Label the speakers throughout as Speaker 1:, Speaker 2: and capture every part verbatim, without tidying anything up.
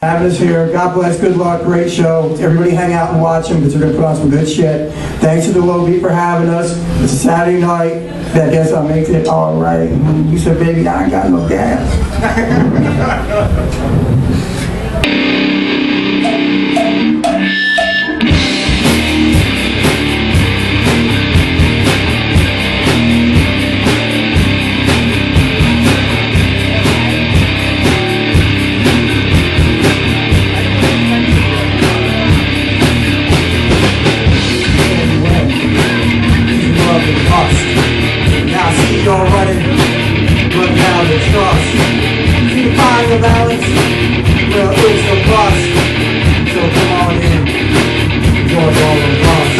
Speaker 1: Having us here. God bless, good luck, great show. Everybody hang out and watch them because they're going to put on some good shit. Thanks to the Low Beat for having us. It's a Saturday night. That guess I'll make it all right. You said, baby, I ain't got no gas. You're running, run down the trust. See the find the balance, well it's the bust. So come on in, enjoy all the bust.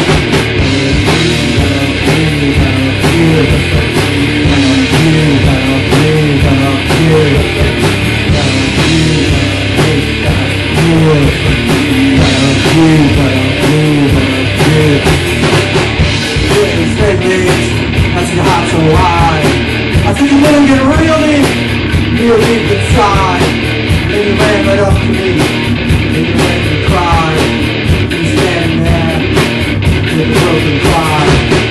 Speaker 1: I see the hearts alive. I see you wouldn't get real deep, real deep inside. Then you ran right up to me, then you made me cry. You standing there with a broken cry.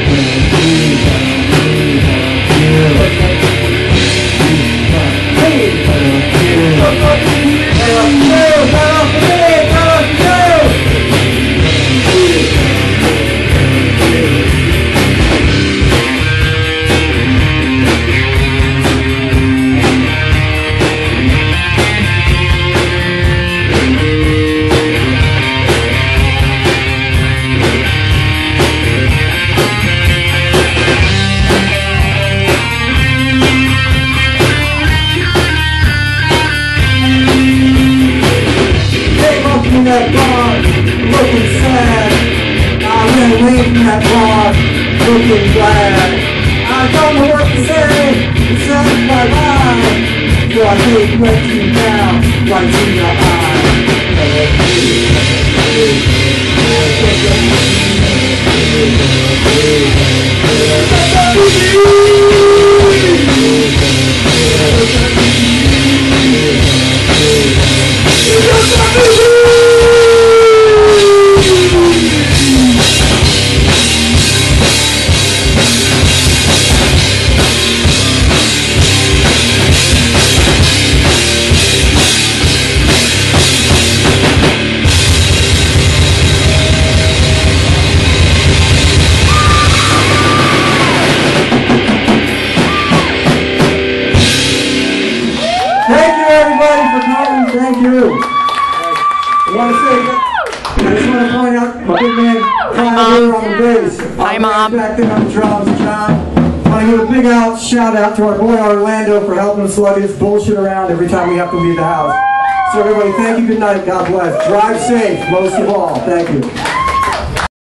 Speaker 1: That bar, looking sad. I ran away from that bar, looking glad. I don't know what to say, it says my lie. So I take what you down, right to your eye. Thank you. I want to say, I just want to point out my big man, John here on the bass.
Speaker 2: Hi, Mom.
Speaker 1: Back there on the drums, John. I want to give a big out, shout out to our boy Orlando for helping us slug this bullshit around every time we have to leave the house. So everybody, thank you, good night, God bless. Drive safe, most of all. Thank you.